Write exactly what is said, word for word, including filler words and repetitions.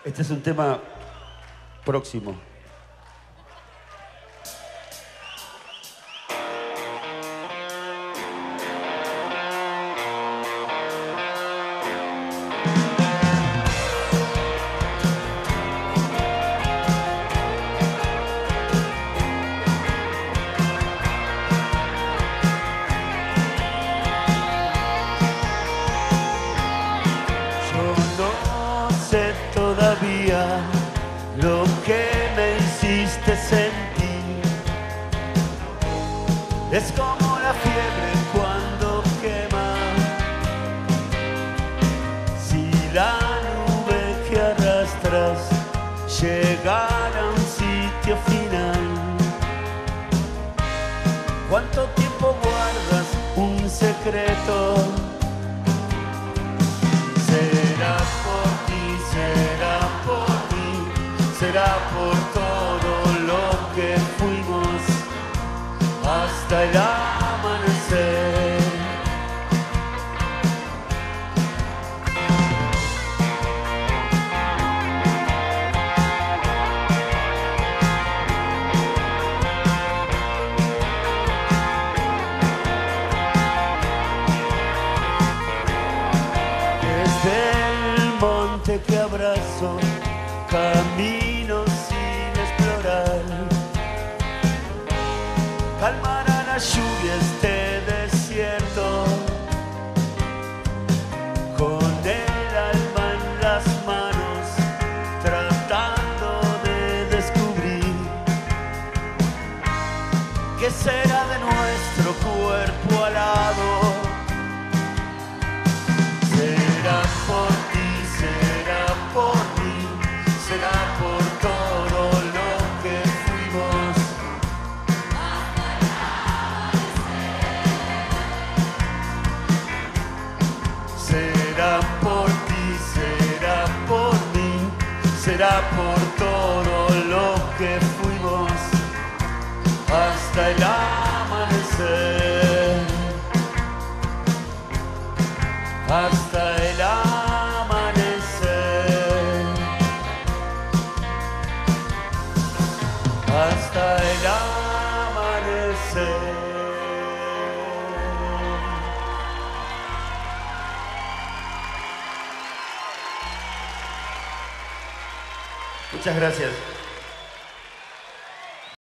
Este es un tema próximo. Todavía lo que me hiciste sentir es como la fiebre cuando quema. Si la nube que arrastras llegara a un sitio final, ¿cuánto tiempo guardas un secreto? Será por ti, será por mí, será por todo lo que fuimos hasta el amanecer. Que abrazo caminos sin explorar, calmará la lluvia este desierto, con el alma en las manos tratando de descubrir qué será de nuestro cuerpo alado. Será por ti, será por mí, será por todo lo que fuimos hasta el amanecer. Será por ti, será por mí, será por todo lo que fuimos hasta el amanecer. Hasta el amanecer, hasta el amanecer. Muchas gracias.